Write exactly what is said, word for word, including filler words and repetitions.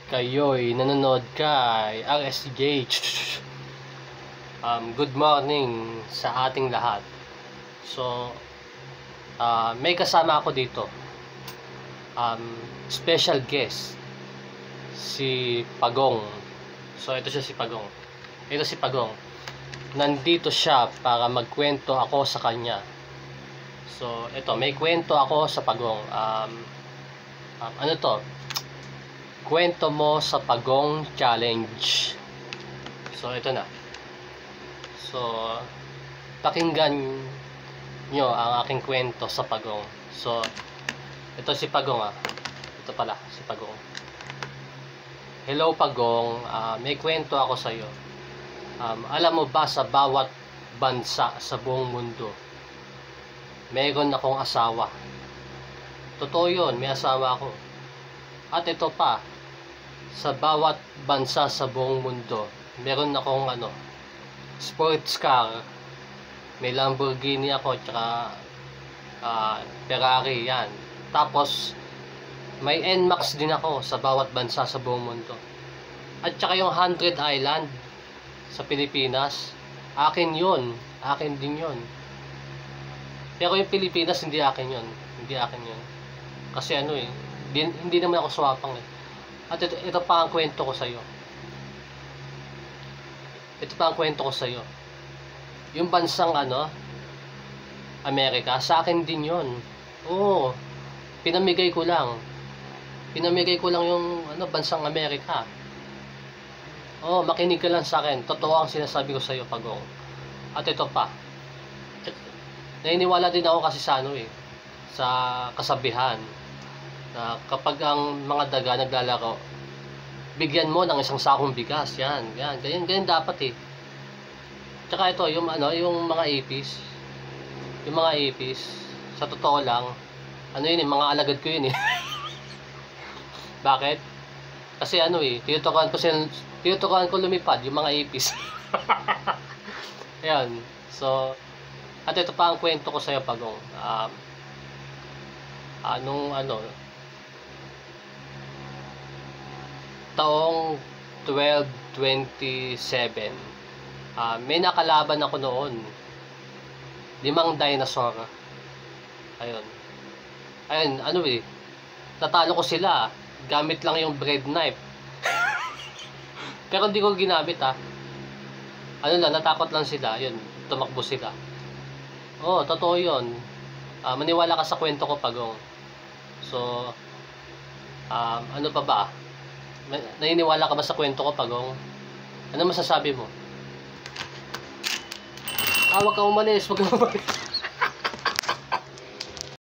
kayo'y nanonood kay R S J. Um, good morning sa ating lahat. So, uh, may kasama ako dito. Um, special guest. Si Pagong. So, ito siya si Pagong. Ito si Pagong. Nandito siya para magkwento ako sa kanya. So, ito, may kwento ako sa Pagong. Um, um, ano to? Kwento mo sa Pagong Challenge. So, ito na. So, pakinggan nyo ang aking kwento sa Pagong. So, ito si Pagong ah. Ito pala, si Pagong. Hello Pagong, uh, may kwento ako sa iyo. Um, alam mo ba sa bawat bansa sa buong mundo, mayroon akong asawa. Totoo yun, may asawa ako. At ito pa, sa bawat bansa sa buong mundo, meron akong ano, sports car. May Lamborghini ako, tsaka uh, Ferrari, yan. Tapos, may N MAX din ako sa bawat bansa sa buong mundo. At tsaka yung Hundred Island sa Pilipinas, akin yun. Akin din yun. Pero yung Pilipinas, hindi akin yun. Hindi akin yun. Kasi ano eh, hindi, hindi naman ako swapang eh. At ito, ito pa ang kwento ko sa iyo. Ito pa ang kwento ko sa iyo. Yung bansang ano, Amerika, sa akin din yun. Oo, pinamigay ko lang. Pinamigay ko lang yung ano, bansang Amerika. Oo, makinig ka lang sa akin. Totoo ang sinasabi ko sa iyo, Pagong. At ito pa. Naniniwala din ako kasi sa ano eh, sa kasabihan na kapag ang mga daga naglalaro, bigyan mo ng isang sakong bigas. Yan, yan, ganyan, ganyan dapat eh. Tsaka ito, yung ano, yung mga ipis, yung mga ipis, sa totoo lang, ano yun eh, mga alagad ko yun eh. Bakit? Kasi ano eh, tinutukan ko sila, tinutukan ko lumipad yung mga ipis. Ayan, so, at ito pa ang kwento ko sa iyo, Pagong. Um, anong ano, taong twelve twenty-seven, uh, may nakalaban ako noon, limang dinosaur. Ayun, ayun, ano eh, natalo ko sila gamit lang yung bread knife. Pero hindi ko ginamit ah. Ano lang, natakot lang sila. Yun, tumakbo sila. Oo, totoo yun. uh, Maniwala ka sa kwento ko, Pagong. So, um, ano pa ba? Naniniwala ka ba sa kwento ko, Pagong? Ano masasabi mo? Ah, wag ka umalis, wag ka umalis.